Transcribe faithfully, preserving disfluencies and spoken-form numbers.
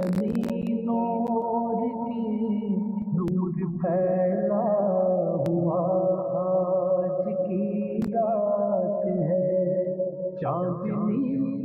रोशनी नूर की, नूर फैला हुआ आज की रात है। चांदनी